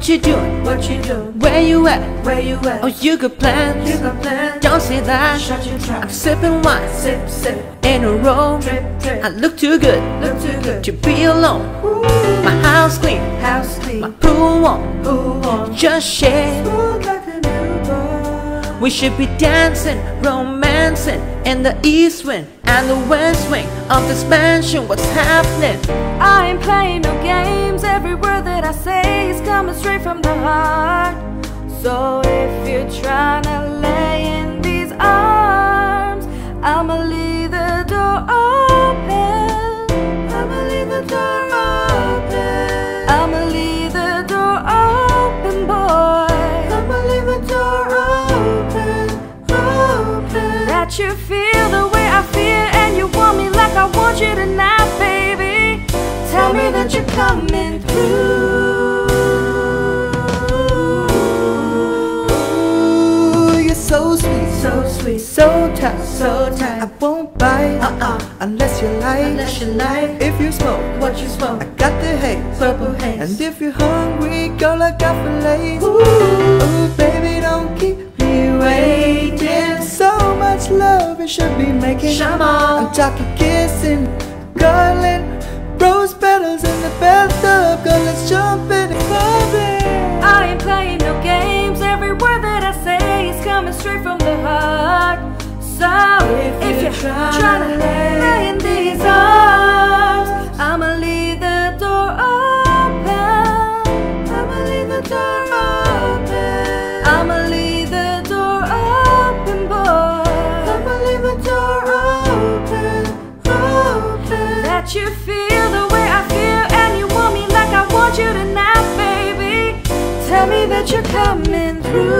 What you doing? What you doing? Where you at? Where you at? Oh, you got plans? You got plans? Don't say that. Shut your trap. I'm sipping wine. Sip, sip. In a row. Drip, drip. I look too good. Look too good to be alone. Ooh. My house clean. House clean. My pool warm. Pool warm. Just share. Smooth like a newborn. We should be dancing, romancing in the east wind and the west wing of this mansion. What's happening? I ain't playing no games. Every word that I say is coming straight from the heart. So if you're trying to lay in these arms, I'ma leave the door open. I'ma leave the door open. I'ma leave the door open, boy. I'ma leave the door open, open. That you feel the way I feel and you want me like I want you tonight, baby. Tell me that you're coming through. You're so sweet, so sweet, so tight, so tight. I won't bite, unless you like. Unless you like. If you smoke, What you smoke? I got the haze, Purple haze. and if you're hungry, girl, I got fillets. Ooh, baby, don't keep me waiting. So much love it should be making. Shamon. I'm talking kissing, cuddling, rose petals in the bathtub. Girl, let's jump in the club. I ain't playing no games. Every word that I say is coming straight from the heart. So if you're trying to lay in these arms, I'ma leave the door open. I'ma leave the door open. I'ma leave the door open, boy. I'ma leave the door open, open. That you feel the way I feel and you want me like I want you tonight, baby. Tell me that you're coming through.